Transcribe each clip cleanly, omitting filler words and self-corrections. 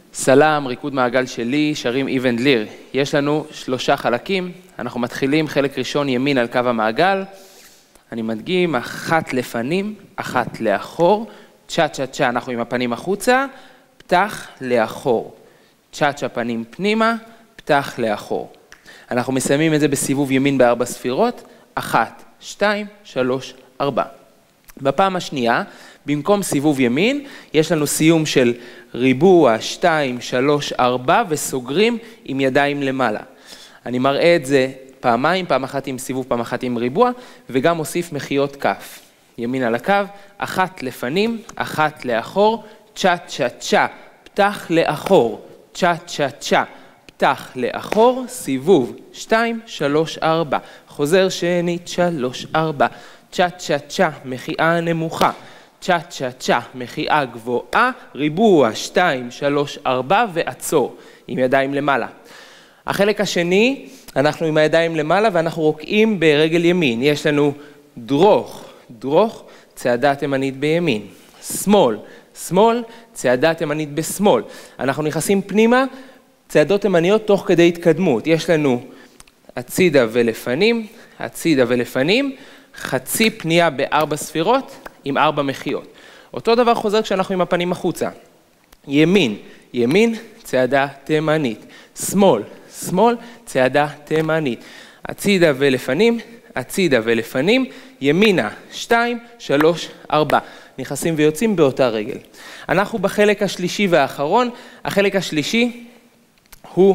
סלם, ריקוד מעגל שלי, שרים even ליר. יש לנו 3 חלקים, אנחנו מתחילים חלק ראשון ימין על קו המעגל, אני מדגים 1 לפנים, 1 לאחור, צ'ה צ'ה צ'ה, אנחנו עם הפנים החוצה, פתח לאחור, צ'ה צ'ה פנים פנימה, פתח לאחור. אנחנו מסיימים את זה בסיבוב ימין ב4 ספירות, 1, 2, 3, 4. בפעם השנייה, במקום סיבוב ימין, יש לנו סיום של ריבוע, 2, 3, 4, וסוגרים עם ידיים למעלה. אני מראה את זה פעמיים, פעם אחת עם סיבוב, פעם אחת עם ריבוע, וגם מוסיף מחיות כף. ימין על הקו, 1 לפנים, 1 לאחור, צ'ה צ'ה צ'ה, פתח לאחור, צ'ה צ'ה צ'ה, פתח לאחור, סיבוב, 2, 3, 4, חוזר שנית, 3, 4, צ'ה צ'ה צ'ה, מחיאה נמוכה, צ'ה צ'ה צ'ה, מחיאה גבוהה, ריבוע, 2, 3, 4, ועצור, עם ידיים למעלה. החלק השני, אנחנו עם הידיים למעלה ואנחנו רוקעים ברגל ימין. יש לנו דרוך, דרוך, צעדה תימנית בימין. שמאל, שמאל, צעדה תימנית בשמאל. אנחנו נכנסים פנימה, צעדות תימניות תוך כדי התקדמות. יש לנו הצידה ולפנים, הצידה ולפנים, חצי פנייה ב4 ספירות עם 4 מחיות. אותו דבר חוזר כשאנחנו עם הפנים החוצה. ימין, ימין, צעדה תימנית. שמאל, שמאל, צעדה תימנית. הצידה ולפנים, הצידה ולפנים, ימינה, 2, 3, 4. נכנסים ויוצאים באותה רגל. אנחנו בחלק השלישי והאחרון. החלק השלישי הוא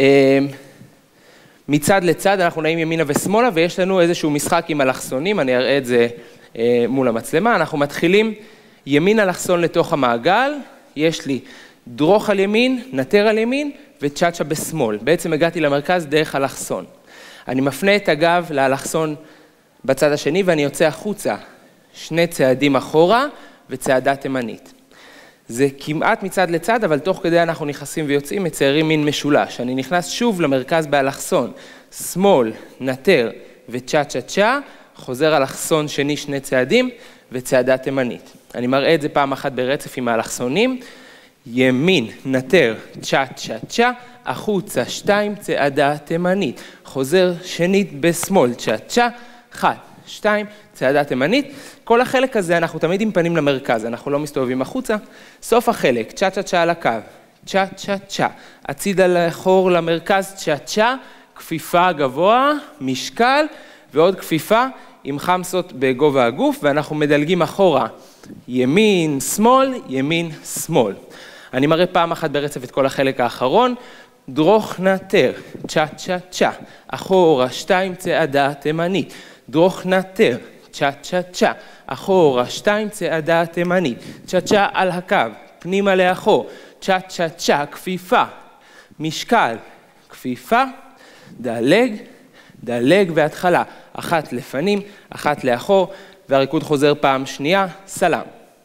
מצד לצד, אנחנו נעים ימינה ושמאלה, ויש לנו איזשהו משחק עם אלכסונים, אני אראה את זה מול המצלמה. אנחנו מתחילים ימין אלכסון לתוך המעגל, יש לי דרוך על ימין, נטר על ימין, וצ'אצ'ה בשמאל. בעצם הגעתי למרכז דרך אלכסון. אני מפנה את הגב לאלכסון בצד השני, ואני יוצא החוצה 2 צעדים אחורה, וצעדה תימנית. זה כמעט מצד לצד, אבל תוך כדי אנחנו נכנסים ויוצאים, מציירים מין משולש. אני נכנס שוב למרכז באלכסון, שמאל, נטר וצ'אצ'ה צ'ה, חוזר אלכסון שני 2 צעדים, וצעדה תימנית. אני מראה את זה פעם אחת ברצף עם האלכסונים, ימין, נטר, צ'ה צ'ה צ'ה, החוצה 2 צעדה תימנית, חוזר שנית בשמאל, צ'ה צ'ה, 1, 2, צעדה תימנית. כל החלק הזה אנחנו תמיד עם פנים למרכז, אנחנו לא מסתובבים החוצה. סוף החלק, צ'ה צ'ה צ'ה על הקו, צ'ה צ'ה צ'ה, הצידה לאחור למרכז, צ'ה צ'ה, כפיפה גבוה, משקל, ועוד כפיפה עם חמסות בגובה הגוף, ואנחנו מדלגים אחורה, ימין, שמאל, ימין, שמאל. אני מראה פעם אחת ברצף את כל החלק האחרון, דרוך נטר, צ'ה צ'ה צ'ה, אחורה 2 צעדה תימנית, דרוך נטר, צ'ה צ'ה צ'ה, אחורה 2 צעדה תימנית, צ'ה צ'ה על הקו, פנימה לאחור, צ'ה צ'ה צ'ה, כפיפה, משקל, כפיפה, דלג, דלג והתחלה, 1 לפנים, 1 לאחור, והריקוד חוזר פעם שנייה, סלם.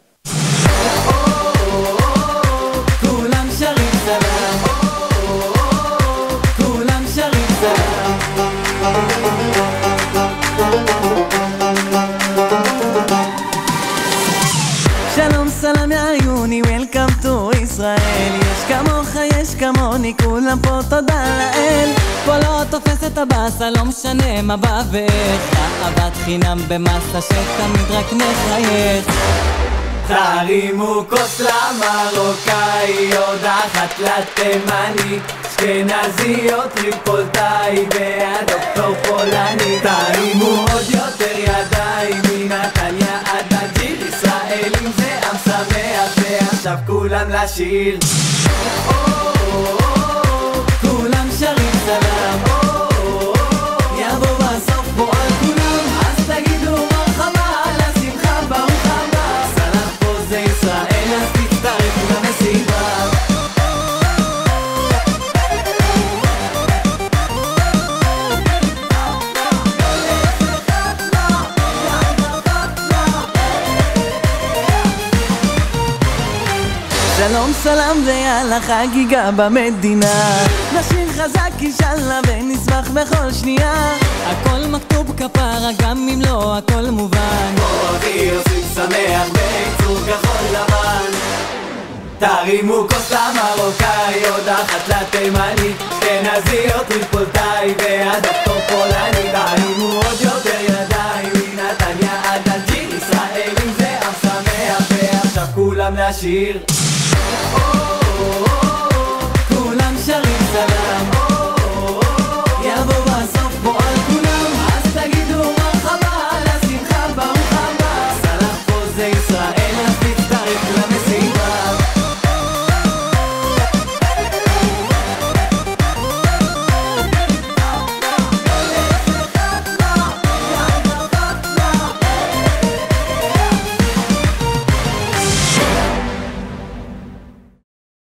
כולם שרים סלם, כולם שרים סלם. שלום סלם יא עיוני, welcome to ישראל. יש כמוך, יש כמוני, כולם פה תודה לאל. פה לא תופס את הבאסה, לא משנה מה בא ואיך. אהבת חינם במסה שתמיד רק נחייך. תרימו כוס למרוקאי, עוד 1 לתימני, אשכנזיות טריפולטאי והדוקטור פולני. תרימו עוד יותר ידיים, מנתניה עד נג'יר, ישראלים זה עם שמח, ועכשיו כולם לשיר. כולם שרים סלם, יבוא בסוף בוא על כולם, אז תגידו מרחבה, לשמחה ברוך הבא. סלם פה זה ישראל, אז תצטרף למסיבה. שלום סלם ויאללה חגיגה במדינה, נשיר חזק אינשאללה ונשמח בכל שנייה. הכל מכתוב כפרה גם אם לא הכל מובן, בוא אחי עושים שמח בעיצור כחול לבן. תרימו כוס למרוקאי, עוד אחת לתימנית, אשכנזי או טריפולטאי, והדוקטור פולני. תרימו עוד יותר ידיים, מנתניה עד אלג'יר, ישראלים זה עם שמח, ועכשיו כולם לשיר. כולם שרים סלאם.